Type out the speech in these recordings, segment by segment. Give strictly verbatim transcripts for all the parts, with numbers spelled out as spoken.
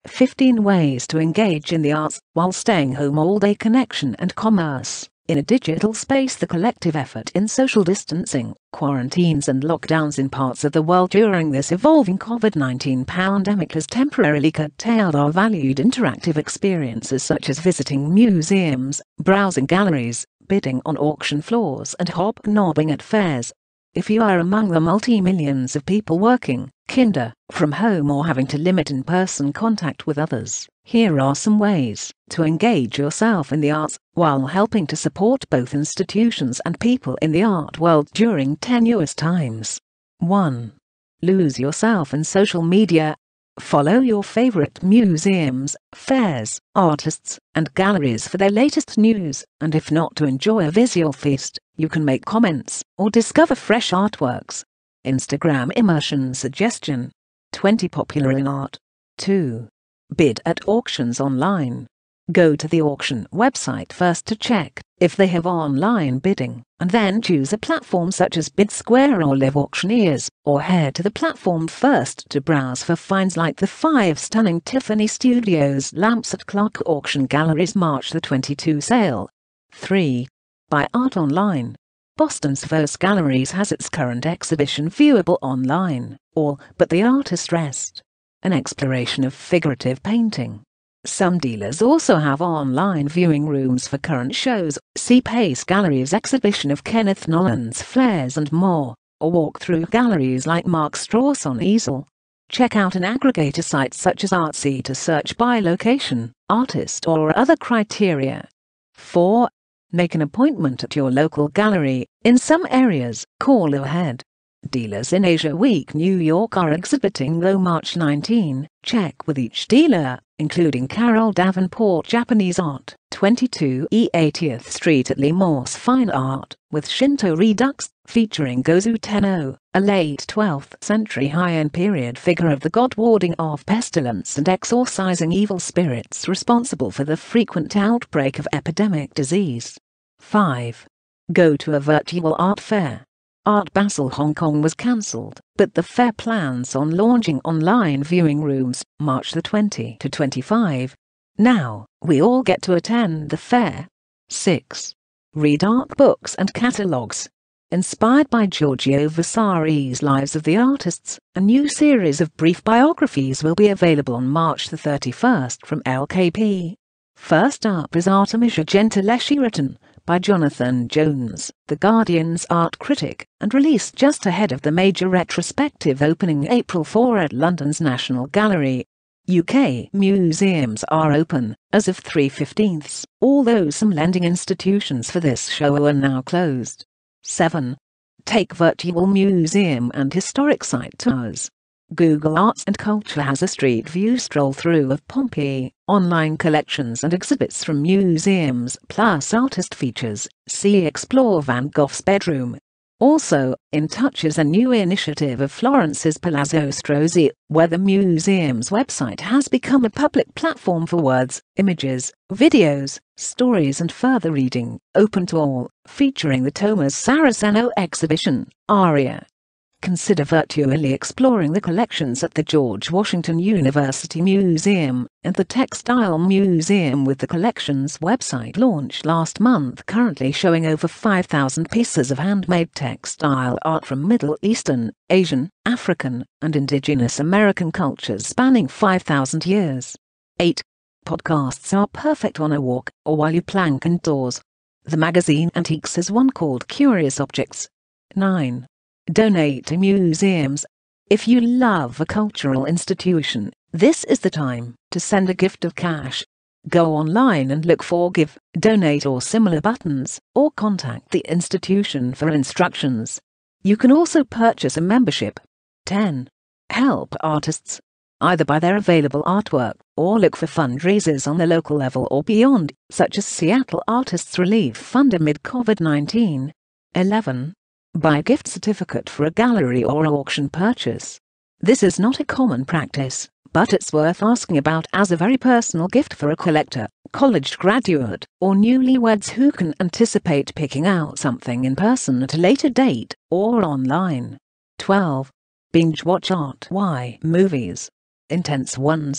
fifteen ways to engage in the arts while staying home all day. Connection and commerce. In a digital space, the collective effort in social distancing, quarantines and lockdowns in parts of the world during this evolving COVID nineteen pandemic has temporarily curtailed our valued interactive experiences such as visiting museums, browsing galleries, bidding on auction floors and hobnobbing at fairs. If you are among the multi-millions of people working, kinder, from home or having to limit in-person contact with others, here are some ways to engage yourself in the arts while helping to support both institutions and people in the art world during tenuous times. one. Lose yourself in social media. Follow your favorite museums, fairs, artists, and galleries for their latest news, and if not to enjoy a visual feast, you can make comments or discover fresh artworks. Instagram immersion suggestion. twenty popular in art. two. Bid at auctions online. Go to the auction website first to check if they have online bidding, and then choose a platform such as BidSquare or Live Auctioneers, or head to the platform first to browse for finds like the five stunning Tiffany Studios lamps at Clark Auction Galleries March the twenty-second sale. three. Buy art online. Boston's Vose Galleries has its current exhibition viewable online, all but the artist rest. An exploration of figurative painting. Some dealers also have online viewing rooms for current shows. See Vose Galleries' exhibition of Kenneth Noland's Flares and more, or walk through galleries like Marc Straus on Eazel. Check out an aggregator site such as Artsy to search by location, artist or other criteria. four. Make an appointment at your local gallery. In some areas, call ahead. Dealers in Asia Week New York are exhibiting though March nineteenth. Check with each dealer, including Carol Davenport Japanese Art, twenty-two E eightieth Street at Limos Fine Art, with Shinto Redux, featuring Gozu Tenno, a late twelfth century high-end period figure of the god warding off pestilence and exorcising evil spirits responsible for the frequent outbreak of epidemic disease. five. Go to a virtual art fair. Art Basel Hong Kong was cancelled, but the fair plans on launching online viewing rooms, March the twentieth to twenty-fifth. Now, we all get to attend the fair. six. Read art books and catalogues. Inspired by Giorgio Vasari's Lives of the Artists, a new series of brief biographies will be available on March the thirty-first from L K P. First up is Artemisia Gentileschi, written by Jonathan Jones, The Guardian's art critic, and released just ahead of the major retrospective opening April fourth at London's National Gallery. U K museums are open, as of three fifteen, although some lending institutions for this show are now closed. seven. Take virtual museum and historic site tours. Google Arts and Culture has a street view stroll-through of Pompeii, online collections and exhibits from museums, plus artist features. See Explore Van Gogh's bedroom. Also, In Touch is a new initiative of Florence's Palazzo Strozzi, where the museum's website has become a public platform for words, images, videos, stories and further reading, open to all, featuring the Thomas Saraceno exhibition, Aria. Consider virtually exploring the collections at the George Washington University Museum and the Textile Museum with the collections website launched last month, currently showing over five thousand pieces of handmade textile art from Middle Eastern, Asian, African, and Indigenous American cultures spanning five thousand years. eight. Podcasts are perfect on a walk or while you plank indoors. The magazine Antiques has one called Curious Objects. nine. Donate to museums. If you love a cultural institution, this is the time to send a gift of cash. Go online and look for Give, Donate or similar buttons, or contact the institution for instructions. You can also purchase a membership. ten. Help artists. Either buy their available artwork, or look for fundraisers on the local level or beyond, such as Seattle Artists Relief Fund amid COVID nineteen. eleven. Buy a gift certificate for a gallery or auction purchase. This is not a common practice, but it's worth asking about as a very personal gift for a collector, college graduate, or newlyweds who can anticipate picking out something in person at a later date, or online. twelve. Binge watch art. Why movies? Intense ones.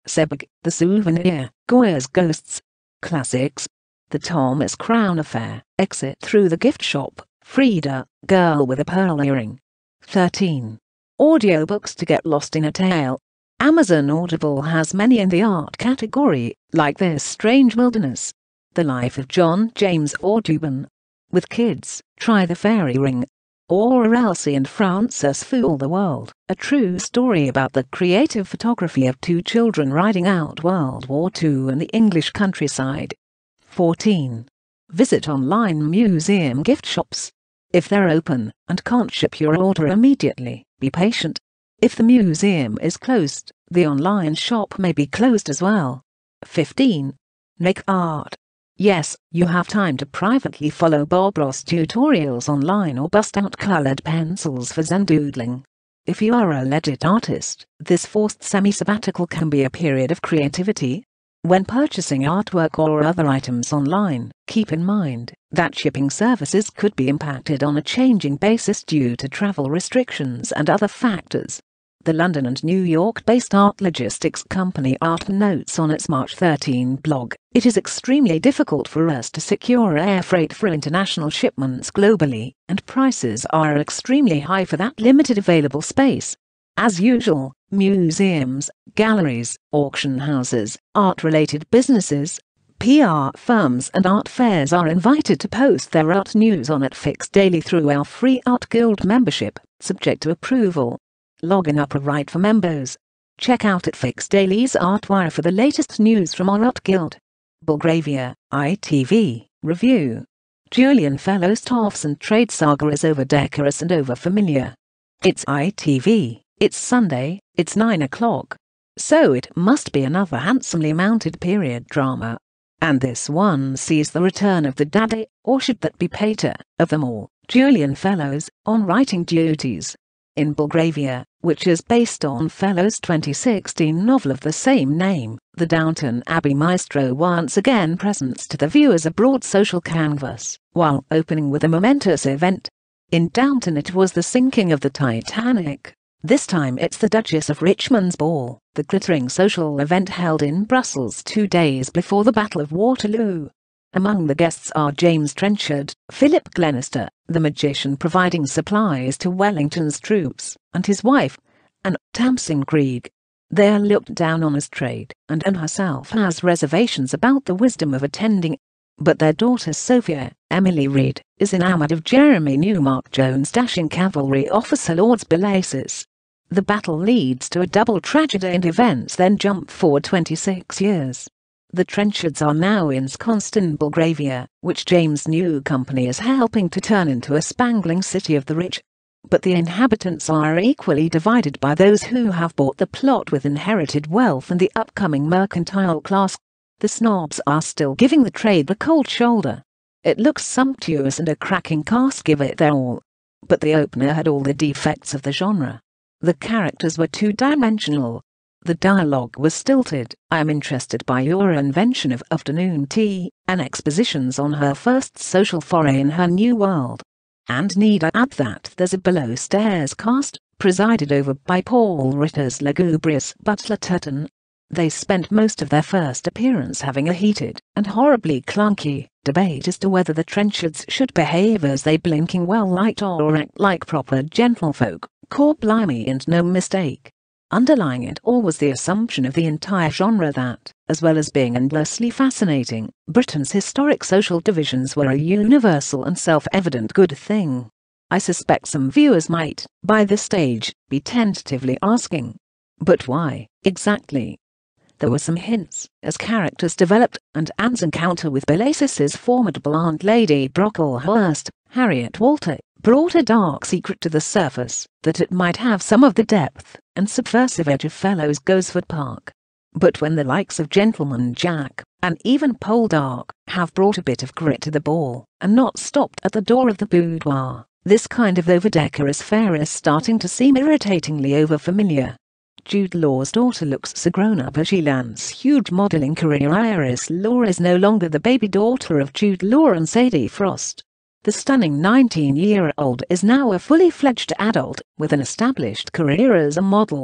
Sebag, The Souvenir, Goya's Ghosts. Classics. The Thomas Crown Affair, Exit Through the Gift Shop, Frida, Girl with a Pearl Earring. thirteen. Audiobooks to get lost in a tale. Amazon Audible has many in the art category, like This Strange Wilderness. The Life of John James Audubon. With kids, try The Fairy Ring. Or Elsie and Frances Fool the World, a true story about the creative photography of two children riding out World War Two in the English countryside. fourteen. Visit online museum gift shops. If they're open and can't ship your order immediately, be patient. If the museum is closed, the online shop may be closed as well. fifteen. Make art. Yes, you have time to privately follow Bob Ross tutorials online or bust out colored pencils for Zen doodling. If you are a legit artist, this forced semi-sabbatical can be a period of creativity. When purchasing artwork or other items online, keep in mind that shipping services could be impacted on a changing basis due to travel restrictions and other factors. The London and New York-based art logistics company Art notes on its March thirteenth blog, "It is extremely difficult for us to secure air freight for international shipments globally, and prices are extremely high for that limited available space." As usual, museums, galleries, auction houses, art-related businesses, P R firms and art fairs are invited to post their art news on at Fix Daily through our free Art Guild membership, subject to approval. Login upper right for members. Check out at Fix Daily's Artwire for the latest news from our Art Guild. Belgravia, I T V, Review. Julian Fellowes' Toffs and Trade Saga is over decorous and over familiar. It's I T V, it's Sunday, it's nine o'clock. So it must be another handsomely mounted period drama. And this one sees the return of the daddy, or should that be pater, of them all, Julian Fellowes, on writing duties. In Belgravia, which is based on Fellowes' twenty sixteen novel of the same name, the Downton Abbey maestro once again presents to the viewers a broad social canvas, while opening with a momentous event. In Downton it was the sinking of the Titanic. This time it's the Duchess of Richmond's ball, the glittering social event held in Brussels two days before the Battle of Waterloo. Among the guests are James Trenchard, Philip Glenister, the magician providing supplies to Wellington's troops, and his wife, Anne Tamsin Greig. They are looked down on as trade, and Anne herself has reservations about the wisdom of attending. But their daughter Sophia, Emily Reed, is enamoured of Jeremy Newmark Jones' dashing cavalry officer Lord Bellasis. The battle leads to a double tragedy and events then jump forward twenty-six years. The Trenchards are now ensconced in Belgravia, which James' new company is helping to turn into a spangling city of the rich. But the inhabitants are equally divided by those who have bought the plot with inherited wealth and the upcoming mercantile class. The snobs are still giving the trade the cold shoulder. It looks sumptuous and a cracking cast give it their all. But the opener had all the defects of the genre. The characters were two-dimensional. The dialogue was stilted. "I am interested by your invention of afternoon tea," and expositions on her first social foray in her new world. And need I add that there's a below-stairs cast, presided over by Paul Ritter's lugubrious butler Turton. They spent most of their first appearance having a heated, and horribly clunky, debate as to whether the Trenchards should behave as they blinking well-liked or act like proper gentlefolk, core blimey and no mistake. Underlying it all was the assumption of the entire genre that, as well as being endlessly fascinating, Britain's historic social divisions were a universal and self-evident good thing. I suspect some viewers might, by this stage, be tentatively asking, but why, exactly? There were some hints, as characters developed, and Anne's encounter with Bellasis's formidable aunt Lady Brocklehurst, Harriet Walter, brought a dark secret to the surface, that it might have some of the depth and subversive edge of Fellowes' Gosford Park. But when the likes of Gentleman Jack, and even Poldark, have brought a bit of grit to the ball, and not stopped at the door of the boudoir, this kind of over-decorous fare is starting to seem irritatingly over-familiar. Jude Law's daughter looks so grown-up as she lands huge modelling career. Iris Law is no longer the baby daughter of Jude Law and Sadie Frost. The stunning nineteen-year-old is now a fully fledged adult, with an established career as a model.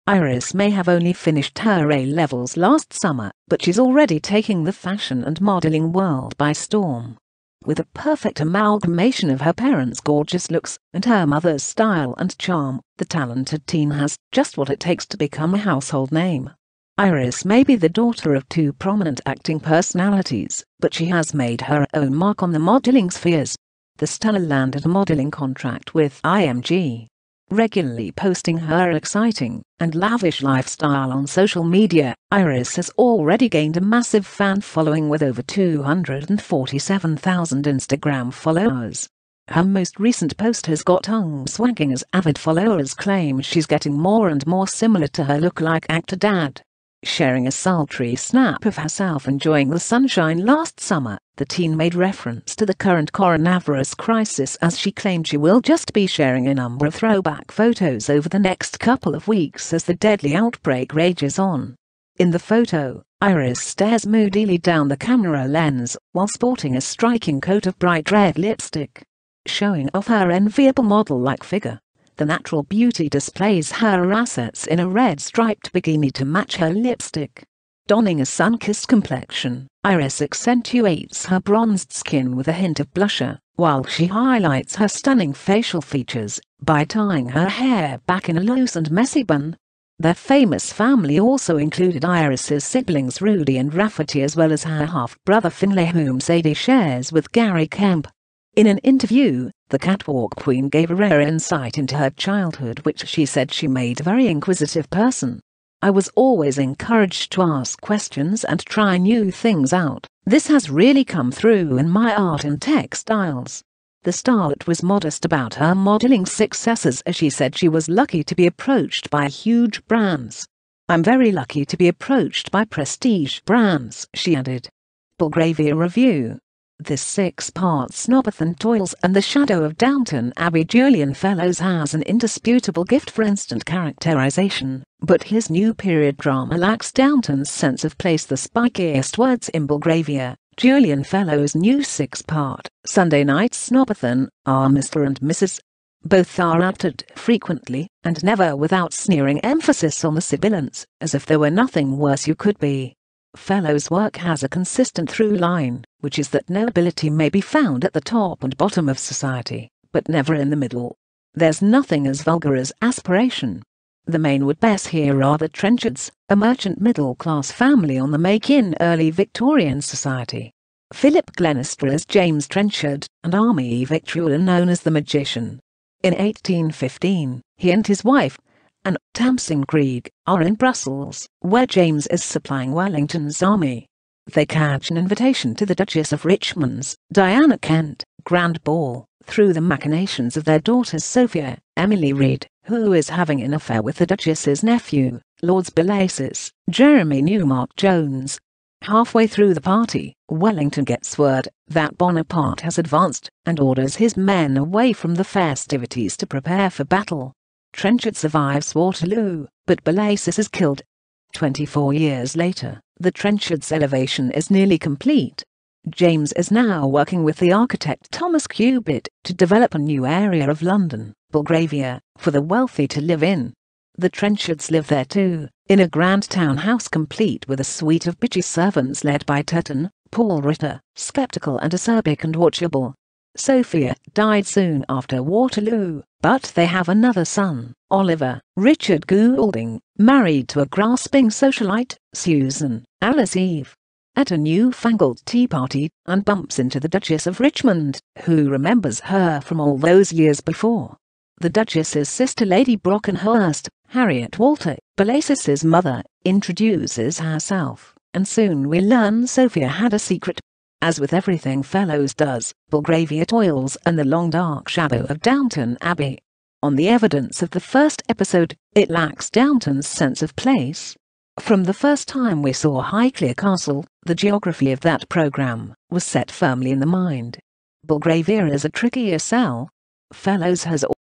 Iris may have only finished her A-levels last summer, but she's already taking the fashion and modeling world by storm. With a perfect amalgamation of her parents' gorgeous looks and her mother's style and charm, the talented teen has just what it takes to become a household name. Iris may be the daughter of two prominent acting personalities, but she has made her own mark on the modeling spheres. The star landed a modeling contract with I M G. Regularly posting her exciting and lavish lifestyle on social media, Iris has already gained a massive fan following with over two hundred forty-seven thousand Instagram followers. Her most recent post has got tongues wagging as avid followers claim she's getting more and more similar to her lookalike actor dad. Sharing a sultry snap of herself enjoying the sunshine last summer, the teen made reference to the current coronavirus crisis as she claimed she will just be sharing a number of throwback photos over the next couple of weeks as the deadly outbreak rages on. In the photo, Iris stares moodily down the camera lens while sporting a striking coat of bright red lipstick. Showing off her enviable model-like figure, the natural beauty displays her assets in a red striped bikini to match her lipstick. Donning a sun-kissed complexion, Iris accentuates her bronzed skin with a hint of blusher, while she highlights her stunning facial features by tying her hair back in a loose and messy bun. Their famous family also included Iris's siblings Rudy and Rafferty, as well as her half-brother Finlay, whom Sadie shares with Gary Kemp. In an interview, the catwalk queen gave a rare insight into her childhood, which she said she made a very inquisitive person. I was always encouraged to ask questions and try new things out. This has really come through in my art and textiles. The starlet was modest about her modeling successes, as she said she was lucky to be approached by huge brands. I'm very lucky to be approached by prestige brands, she added. Belgravia Review. This six-part Snobbathon toils and the shadow of Downton Abbey. Julian Fellowes has an indisputable gift for instant characterization, but his new period drama lacks Downton's sense of place. The spikiest words in Belgravia, Julian Fellowes' new six-part Sunday night Snobbathon, are Mister and Missus Both are uttered frequently, and never without sneering emphasis on the sibilants, as if there were nothing worse you could be. Fellowes' work has a consistent through line, which is that nobility may be found at the top and bottom of society, but never in the middle. There's nothing as vulgar as aspiration. The main would-bes here are the Trenchards, a merchant middle-class family on the make in early Victorian society. Philip Glenister as James Trenchard, and Army victualler known as the Magician. In eighteen fifteen, he and his wife, Anne Tamsin Greig, are in Brussels, where James is supplying Wellington's army. They catch an invitation to the Duchess of Richmond's, Diana Kent, grand ball, through the machinations of their daughter Sophia, Emily Reed, who is having an affair with the Duchess's nephew, Lord Bellasis, Jeremy Newmark Jones. Halfway through the party, Wellington gets word that Bonaparte has advanced and orders his men away from the festivities to prepare for battle. Trenchard survives Waterloo, but Bellasis is killed. Twenty-four years later, the Trenchards' elevation is nearly complete. James is now working with the architect Thomas Cubitt to develop a new area of London, Belgravia, for the wealthy to live in. The Trenchards live there too, in a grand townhouse complete with a suite of bitchy servants led by Turton, Paul Ritter, skeptical and acerbic and watchable. Sophia died soon after Waterloo, but they have another son, Oliver Richard Goulding, married to a grasping socialite, Susan Alice Eve, at a newfangled tea party, and bumps into the Duchess of Richmond, who remembers her from all those years before. The Duchess's sister Lady Brockenhurst, Harriet Walter, Bellasis's mother, introduces herself, and soon we learn Sophia had a secret. As with everything Fellowes does, Belgravia toils in the long dark shadow of Downton Abbey. On the evidence of the first episode, it lacks Downton's sense of place. From the first time we saw Highclere Castle, the geography of that programme was set firmly in the mind. Belgravia is a trickier sell. Fellowes has